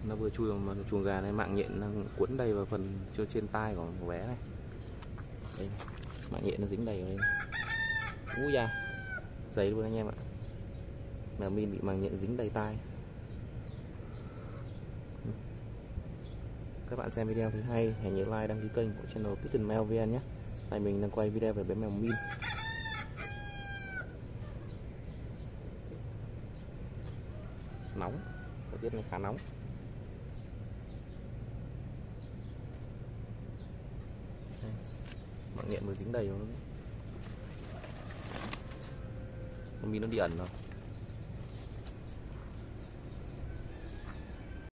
Nó vừa chui vào chuồng gà này, mạng nhện nó cuốn đầy vào phần trên tai của bé này. Đây, mạng nhện nó dính đầy vào đây. Úi da, dày luôn anh em ạ. Mèo Min bị mạng nhện dính đầy tai. Các bạn xem video thấy hay, hãy nhớ like, đăng ký kênh của channel Kitten Mèo VN nhé. Này mình đang quay video về bé mèo Min. Nóng, thời tiết nó khá nóng. Đây, mạng nhện vừa dính đầy rồi. Con Min nó đi ẩn rồi.